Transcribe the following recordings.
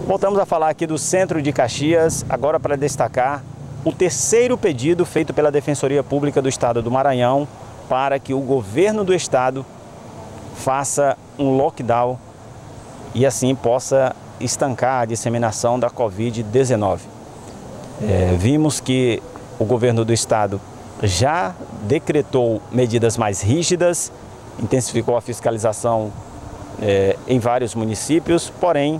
Voltamos a falar aqui do centro de Caxias, agora para destacar o terceiro pedido feito pela Defensoria Pública do Estado do Maranhão para que o governo do estado faça um lockdown e assim possa estancar a disseminação da Covid-19. Vimos que o governo do estado já decretou medidas mais rígidas, intensificou a fiscalização em vários municípios, porém,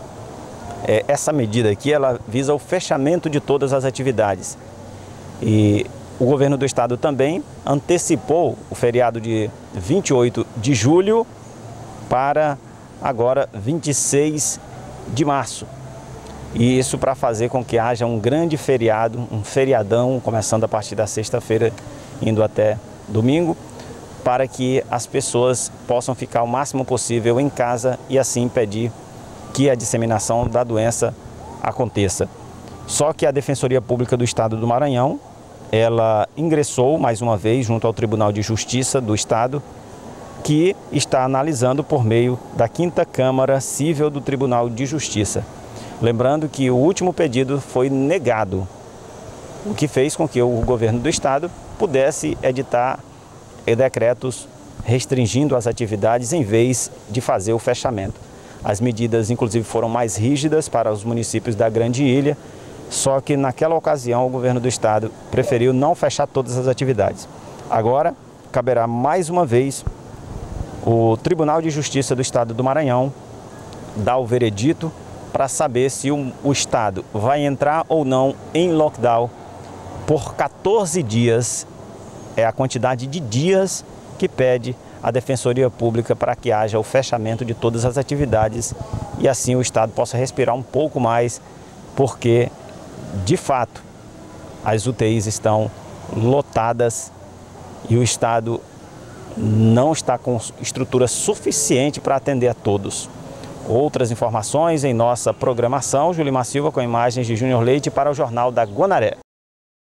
essa medida aqui, ela visa o fechamento de todas as atividades. E o governo do estado também antecipou o feriado de 28 de julho para agora 26 de março. E isso para fazer com que haja um grande feriado, um feriadão, começando a partir da sexta-feira, indo até domingo, para que as pessoas possam ficar o máximo possível em casa e assim impedir que a disseminação da doença aconteça. Só que a Defensoria Pública do Estado do Maranhão, ela ingressou mais uma vez junto ao Tribunal de Justiça do Estado, que está analisando por meio da 5ª Câmara Cível do Tribunal de Justiça. Lembrando que o último pedido foi negado, o que fez com que o governo do estado pudesse editar decretos restringindo as atividades em vez de fazer o fechamento. As medidas, inclusive, foram mais rígidas para os municípios da Grande Ilha, só que naquela ocasião o governo do estado preferiu não fechar todas as atividades. Agora, caberá mais uma vez o Tribunal de Justiça do Estado do Maranhão dar o veredito para saber se o estado vai entrar ou não em lockdown por 14 dias. É a quantidade de dias que pede a Defensoria Pública para que haja o fechamento de todas as atividades e assim o estado possa respirar um pouco mais, porque, de fato, as UTIs estão lotadas e o estado não está com estrutura suficiente para atender a todos. Outras informações em nossa programação. Julimar Silva com imagens de Júnior Leite para o Jornal da Guanaré.